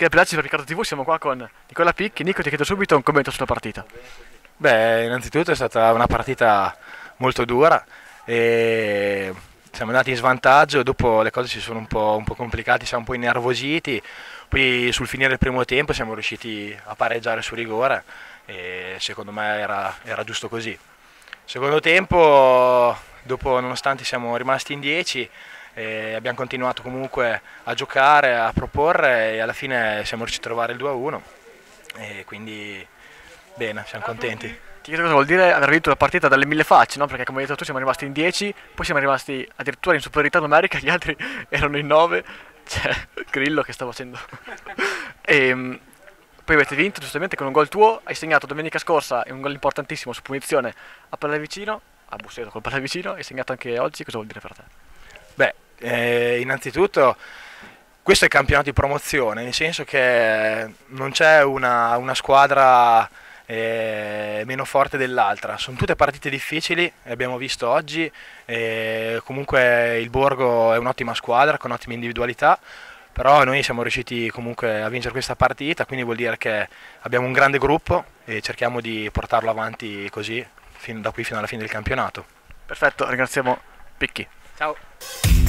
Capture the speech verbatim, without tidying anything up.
Michele Pelacci per Riccardo tivù, siamo qua con Nicola Picchi. Nico, ti chiedo subito un commento sulla partita. Beh, innanzitutto è stata una partita molto dura e siamo andati in svantaggio, dopo le cose si sono un po', un po' complicate, siamo un po' innervositi, poi sul finire del primo tempo siamo riusciti a pareggiare su rigore e secondo me era, era giusto così. Secondo tempo, dopo, nonostante siamo rimasti in dieci, eh, abbiamo continuato comunque a giocare, a proporre e alla fine siamo riusciti a trovare il due a uno e quindi bene, siamo contenti. Ti chiedo cosa vuol dire aver vinto la partita dalle mille facce, no? Perché come hai detto tu siamo rimasti in dieci, poi siamo rimasti addirittura in superiorità numerica, gli altri erano in nove, c'è Grillo che sta facendo. e, Poi avete vinto giustamente con un gol tuo, hai segnato domenica scorsa un gol importantissimo su punizione a Pallavicino, a Busseto col Pallavicino, hai segnato anche oggi, cosa vuol dire per te? Beh, eh, innanzitutto questo è il campionato di promozione, nel senso che non c'è una, una squadra eh, meno forte dell'altra, sono tutte partite difficili, abbiamo visto oggi, eh, comunque il Borgo è un'ottima squadra con ottime individualità, però noi siamo riusciti comunque a vincere questa partita, quindi vuol dire che abbiamo un grande gruppo e cerchiamo di portarlo avanti così fin da qui fino alla fine del campionato. Perfetto, ringraziamo Picchi. Ciao!